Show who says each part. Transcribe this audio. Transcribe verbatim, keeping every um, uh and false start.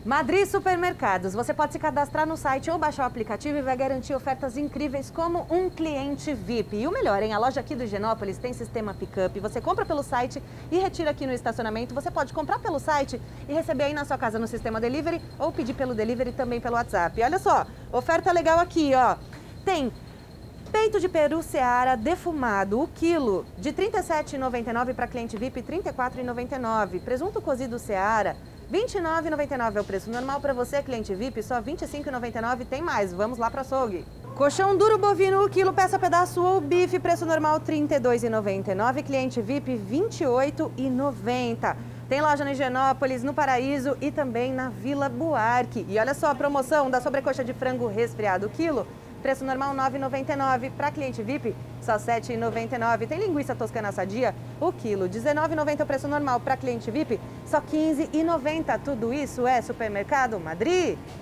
Speaker 1: Madri Supermercados. Você pode se cadastrar no site ou baixar o aplicativo e vai garantir ofertas incríveis como um cliente V I P. E o melhor, hein? A loja aqui do Higienópolis tem sistema pick-up. Você compra pelo site e retira aqui no estacionamento. Você pode comprar pelo site e receber aí na sua casa no sistema delivery ou pedir pelo delivery também pelo WhatsApp. E olha só, oferta legal aqui, ó. Tem peito de peru Seara defumado, o quilo, de trinta e sete reais e noventa e nove centavos para cliente V I P, trinta e quatro reais e noventa e nove centavos. Presunto cozido Seara, vinte e nove reais e noventa e nove centavos é o preço normal para você, cliente V I P, só vinte e cinco reais e noventa e nove centavos. Tem mais, vamos lá para açougue. Colchão duro bovino, o quilo, peça, pedaço ou bife, preço normal trinta e dois reais e noventa e nove centavos, cliente V I P vinte e oito reais e noventa centavos. Tem loja no Higienópolis, no Paraíso e também na Vila Buarque. E olha só a promoção da sobrecoxa de frango resfriado, o quilo, preço normal nove reais e noventa e nove centavos, para cliente V I P só sete reais e noventa e nove centavos. Tem linguiça toscana sadia, o quilo, dezenove reais e noventa centavos, o preço normal, para cliente V I P só quinze reais e noventa centavos. Tudo isso é Supermercado Madri.